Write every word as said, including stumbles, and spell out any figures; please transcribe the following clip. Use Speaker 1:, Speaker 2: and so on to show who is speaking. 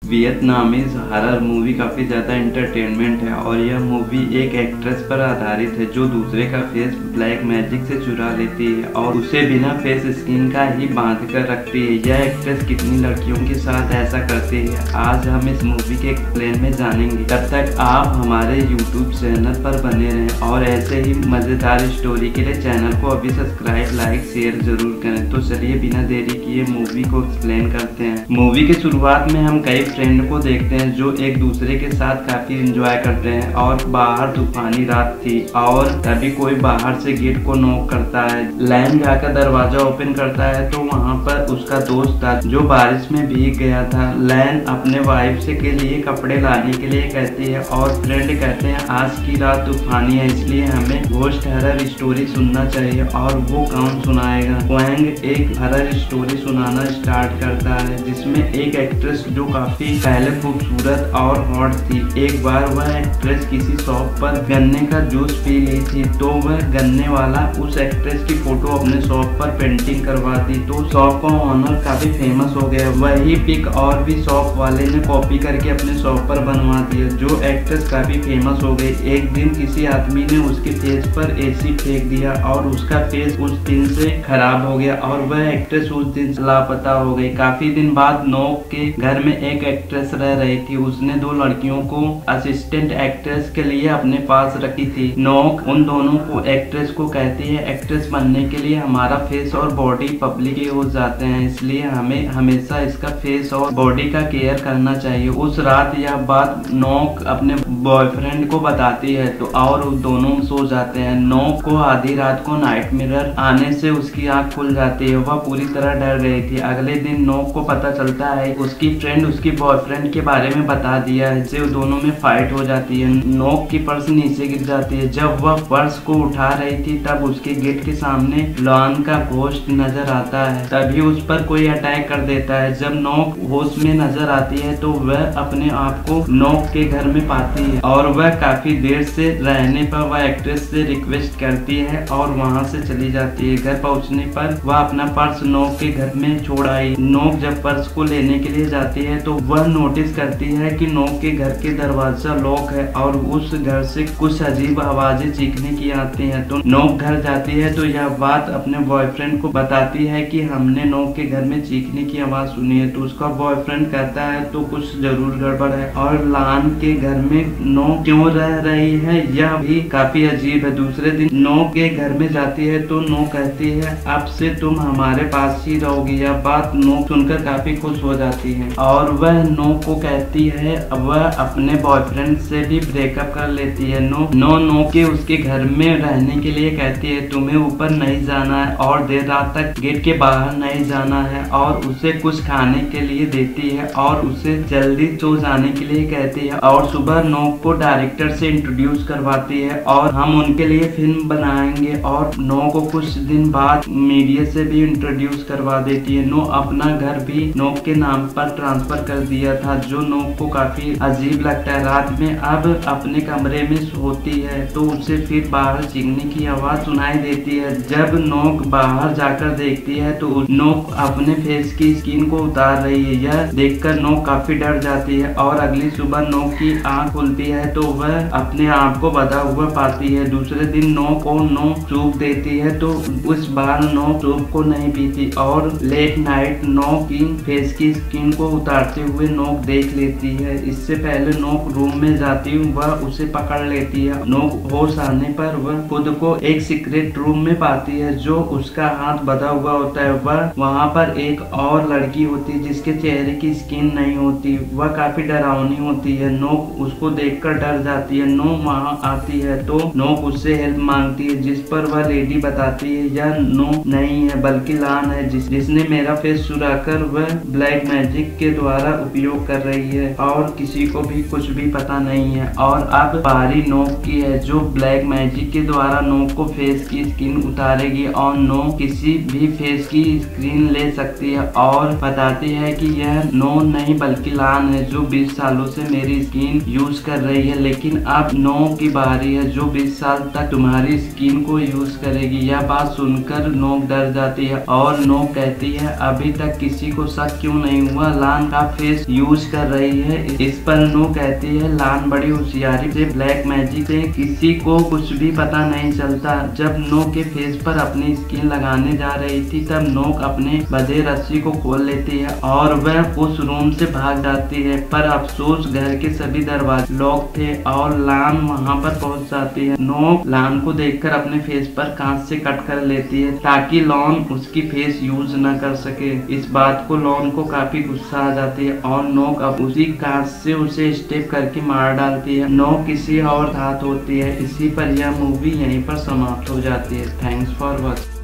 Speaker 1: Vietnamese horror movie काफी ज्यादा entertainment है और यह मूवी एक एक्ट्रेस पर आधारित है जो दूसरे का फेस ब्लैक मैजिक से चुरा लेती है और उसे बिना फेस स्किन का ही बांध कर रखती है। यह एक्ट्रेस कितनी लड़कियों के साथ ऐसा करती है, आज हम इस मूवी के एक्सप्लेन में जानेंगे। तब तक आप हमारे यूट्यूब चैनल पर बने रहें और ऐसे ही मजेदार स्टोरी के लिए चैनल को अभी सब्सक्राइब लाइक शेयर जरूर करें। तो चलिए बिना देरी किए मूवी को एक्सप्लेन करते हैं। मूवी की शुरुआत में हम कई फ्रेंड को देखते हैं जो एक दूसरे के साथ काफी एंजॉय करते हैं और बाहर तूफानी रात थी और तभी कोई बाहर से गेट को नॉक करता है। लैन जाकर दरवाजा ओपन करता है तो वहाँ पर उसका दोस्त था जो बारिश में भीग गया था। लैन अपने वाइफ से के लिए कपड़े लाने के लिए कहती है और फ्रेंड कहते हैं आज की रात तूफानी है इसलिए हमें घोस्ट हॉरर स्टोरी सुनना चाहिए। और वो कौन सुनाएगा? वैंग एक हॉरर स्टोरी सुनाना स्टार्ट करता है जिसमें एक एक्ट्रेस जो काफी पहले खूबसूरत और हॉट थी, एक बार वह एक्ट्रेस किसी शॉप पर गन्ने का जूस पी ली थी तो वह गन्ने वाला उस एक्ट्रेस की फोटो अपने शॉप पर पेंटिंग करवा दी तो शॉप का ओनर काफी फेमस हो गया। वही पिक और भी शॉप वाले ने कॉपी करके अपने शॉप पर बनवा दिया जो एक्ट्रेस काफी फेमस हो गई। एक दिन किसी आदमी ने उसके फेस पर एसिड फेंक दिया और उसका फेस उस दिन से खराब हो गया और वह एक्ट्रेस उस दिन लापता हो गई। काफी दिन बाद नॉक के घर में एक एक्ट्रेस रह रही थी, उसने दो लड़कियों को असिस्टेंट एक्ट्रेस के लिए अपने पास रखी थी। नॉक उन दोनों को एक्ट्रेस को कहती है एक्ट्रेस बनने के लिए हमारा फेस और बॉडी पब्लिक हो जाते हैं इसलिए हमें हमेशा इसका फेस और बॉडी का केयर करना चाहिए। उस रात यह बात नॉक अपने बॉयफ्रेंड को बताती है तो और दोनों सो जाते हैं। नॉक को आधी रात को नाइट मिरर आने से उसकी आंख खुल जाती है, वह पूरी तरह डर रही थी। अगले दिन नॉक को पता चलता है उसकी फ्रेंड उसकी बॉयफ्रेंड के बारे में बता दिया है जिससे दोनों में फाइट हो जाती है। नॉक की पर्स नीचे गिर जाती है। जब वह पर्स को उठा रही थी तब उसके गेट के सामने लॉन का घोस्ट नजर आता है, तभी उस पर कोई अटैक कर देता है। जब नॉक होश में नजर आती है तो वह अपने आप को नॉक के घर में पाती है और वह काफी देर से रहने पर वह एक्ट्रेस से रिक्वेस्ट करती है और वहाँ से चली जाती है। घर पहुँचने पर वह अपना पर्स नॉक के घर में छोड़ आई। नॉक जब पर्स को लेने के लिए जाती है तो वह नोटिस करती है कि नॉक के घर के दरवाजा लॉक है और उस घर से कुछ अजीब आवाजें चीखने की आती हैं। तो नॉक घर जाती है तो यह बात अपने बॉयफ्रेंड को बताती है कि हमने नॉक के घर में चीखने की आवाज सुनी है। तो उसका बॉयफ्रेंड कहता है तो कुछ जरूर गड़बड़ है और लान के घर में नॉक क्यों रह रही है यह भी काफी अजीब है। दूसरे दिन नॉक के घर में जाती है तो नॉक कहती है अब से तुम हमारे पास ही रहोगी। यह बात नॉक सुनकर काफी खुश हो जाती है और वह नॉक को कहती है वह अपने बॉयफ्रेंड से भी ब्रेकअप कर लेती है। नो नो नो के उसके घर में रहने के लिए कहती है तुम्हें ऊपर नहीं जाना है और देर रात तक गेट के बाहर नहीं जाना है और उसे कुछ खाने के लिए देती है और उसे जल्दी सो जाने के लिए कहती है और सुबह नॉक को डायरेक्टर से इंट्रोड्यूस करवाती है और हम उनके लिए फिल्म बनाएंगे और नॉक को कुछ दिन बाद मीडिया से भी इंट्रोड्यूस करवा देती है। नो अपना घर भी नॉक के नाम पर ट्रांसफर कर दिया था जो नॉक को काफी अजीब लगता है। रात में अब अपने कमरे में सोती है तो उसे फिर बाहर चीखने की आवाज सुनाई देती है। जब नॉक बाहर जाकर देखती है तो नॉक अपने फेस की स्किन को उतार रही है। यह देखकर नॉक काफी डर जाती है और अगली सुबह नॉक की आंख खुलती है तो वह अपने आप को बंधा हुआ पाती है। दूसरे दिन नॉक को नॉक सूप देती है तो उस बार नॉक सूप को नहीं पीती और लेट नाइट नॉक की फेस की स्किन को उतारते हुए नॉक देख लेती है। इससे पहले नॉक रूम में जाती है वह उसे पकड़ लेती है। नॉक होश आने पर वह खुद को एक सीक्रेट रूम में पाती है जो उसका हाथ बंधा हुआ होता है। वह वहाँ पर एक और लड़की होती है जिसके चेहरे की स्किन नहीं होती, वह काफी डरावनी होती है। नॉक उसको देखकर डर जाती है। नॉक वहाँ आती है तो नॉक उससे हेल्प मांगती है जिस पर वह लेडी बताती है यह नॉक नहीं है बल्कि लान है जिस जिसने मेरा फेस चुराकर वह ब्लैक मैजिक के द्वारा उपयोग कर रही है और किसी को भी कुछ भी पता नहीं है। और अब बारी नॉक की है जो ब्लैक मैजिक के द्वारा नॉक को फेस की स्किन उतारेगी और नॉक किसी भी फेस की स्क्रीन ले सकती है और बताती है कि यह नॉक नहीं बल्कि लान है जो बीस सालों से मेरी स्किन यूज कर रही है लेकिन अब नॉक की बारी है जो बीस साल तक तुम्हारी स्किन को यूज करेगी। यह बात सुनकर नॉक डर जाती है और नॉक कहती है अभी तक किसी को शक क्यों नहीं हुआ, लान का फेस फेस यूज कर रही है। इस पर नो कहती है लान बड़ी होशियारी से ब्लैक मैजिक से किसी को कुछ भी पता नहीं चलता। जब नो के फेस पर अपनी स्किन लगाने जा रही थी तब नो अपने बंधे रस्सी को खोल लेती है और वह उस रूम से भाग जाती है, पर अफसोस घर के सभी दरवाजे लॉक थे और लान वहां पर पहुंच जाती है। नो लान को देखकर अपने फेस पर कांच से कट कर लेती है ताकि लॉन उसकी फेस यूज न कर सके। इस बात को लॉन को काफी गुस्सा आ जाती है और नो अब उसी कांच से उसे स्टेप करके मार डालती है। नो किसी और धात होती है। इसी पर यह मूवी यहीं पर समाप्त हो जाती है। Thanks for watching.